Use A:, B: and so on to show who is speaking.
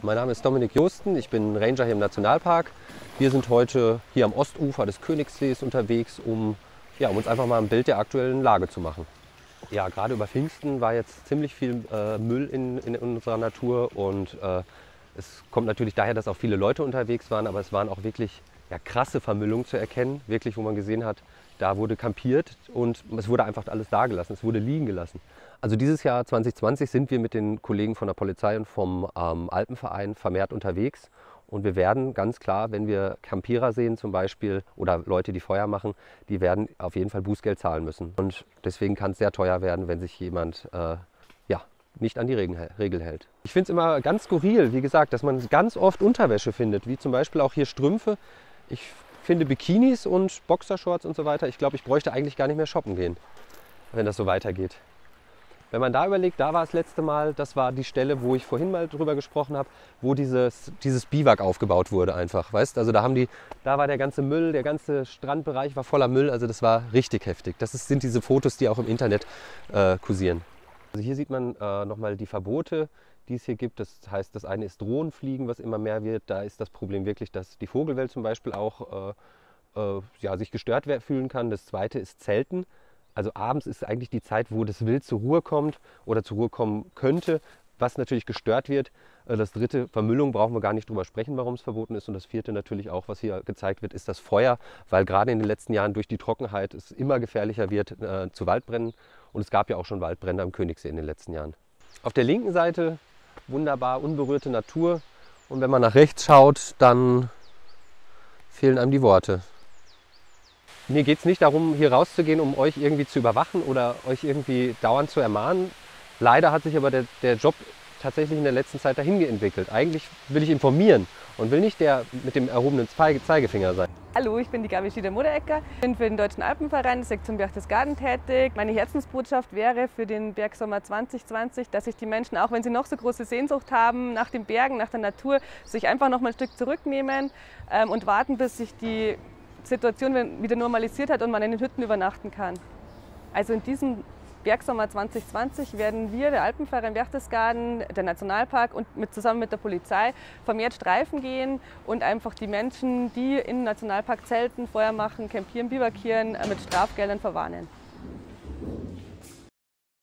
A: Mein Name ist Dominik Josten, ich bin Ranger hier im Nationalpark. Wir sind heute hier am Ostufer des Königssees unterwegs, um uns einfach mal ein Bild der aktuellen Lage zu machen. Ja, gerade über Pfingsten war jetzt ziemlich viel Müll in unserer Natur und es kommt natürlich daher, dass auch viele Leute unterwegs waren, aber es waren auch wirklich krasse Vermüllungen zu erkennen, wirklich, wo man gesehen hat, da wurde kampiert und es wurde einfach alles da gelassen, es wurde liegen gelassen. Also dieses Jahr 2020 sind wir mit den Kollegen von der Polizei und vom Alpenverein vermehrt unterwegs und wir werden ganz klar, wenn wir Campierer sehen zum Beispiel oder Leute, die Feuer machen, die werden auf jeden Fall Bußgeld zahlen müssen. Und deswegen kann es sehr teuer werden, wenn sich jemand nicht an die Regel hält. Ich finde es immer ganz skurril, wie gesagt, dass man ganz oft Unterwäsche findet, wie zum Beispiel auch hier Strümpfe. Ich finde Bikinis und Boxershorts und so weiter. Ich glaube, ich bräuchte eigentlich gar nicht mehr shoppen gehen, wenn das so weitergeht. Wenn man da überlegt, da war das letzte Mal, das war die Stelle, wo ich vorhin mal drüber gesprochen habe, wo dieses Biwak aufgebaut wurde einfach, weißt? Also da war der ganze Müll, der ganze Strandbereich war voller Müll, also das war richtig heftig. Sind diese Fotos, die auch im Internet kursieren. Also hier sieht man nochmal die Verbote, die es hier gibt. Das heißt, das eine ist Drohnenfliegen, was immer mehr wird. Da ist das Problem wirklich, dass die Vogelwelt zum Beispiel auch sich gestört fühlen kann. Das zweite ist Zelten. Also abends ist eigentlich die Zeit, wo das Wild zur Ruhe kommt oder zur Ruhe kommen könnte, was natürlich gestört wird. Das dritte, Vermüllung, brauchen wir gar nicht drüber sprechen, warum es verboten ist. Und das vierte natürlich auch, was hier gezeigt wird, ist das Feuer, weil gerade in den letzten Jahren durch die Trockenheit es immer gefährlicher wird zu Waldbränden. Und es gab ja auch schon Waldbrände am Königssee in den letzten Jahren. Auf der linken Seite wunderbar unberührte Natur. Und wenn man nach rechts schaut, dann fehlen einem die Worte. Mir geht es nicht darum, hier rauszugehen, um euch irgendwie zu überwachen oder euch irgendwie dauernd zu ermahnen. Leider hat sich aber der Job tatsächlich in der letzten Zeit dahin entwickelt. Eigentlich will ich informieren und will nicht der mit dem erhobenen Zeigefinger sein.
B: Hallo, ich bin die Gabi Schieder-Moderecker. Ich bin für den Deutschen Alpenverein, Sektion Berchtesgaden tätig. Meine Herzensbotschaft wäre für den Bergsommer 2020, dass sich die Menschen, auch wenn sie noch so große Sehnsucht haben nach den Bergen, nach der Natur, sich einfach noch mal ein Stück zurücknehmen und warten, bis sich die Situation wieder normalisiert hat und man in den Hütten übernachten kann. Also in diesem Bergsommer 2020 werden wir, der Alpenverein Berchtesgaden, der Nationalpark und zusammen mit der Polizei vermehrt Streifen gehen und einfach die Menschen, die im Nationalpark zelten, Feuer machen, campieren, biwakieren, mit Strafgeldern verwarnen.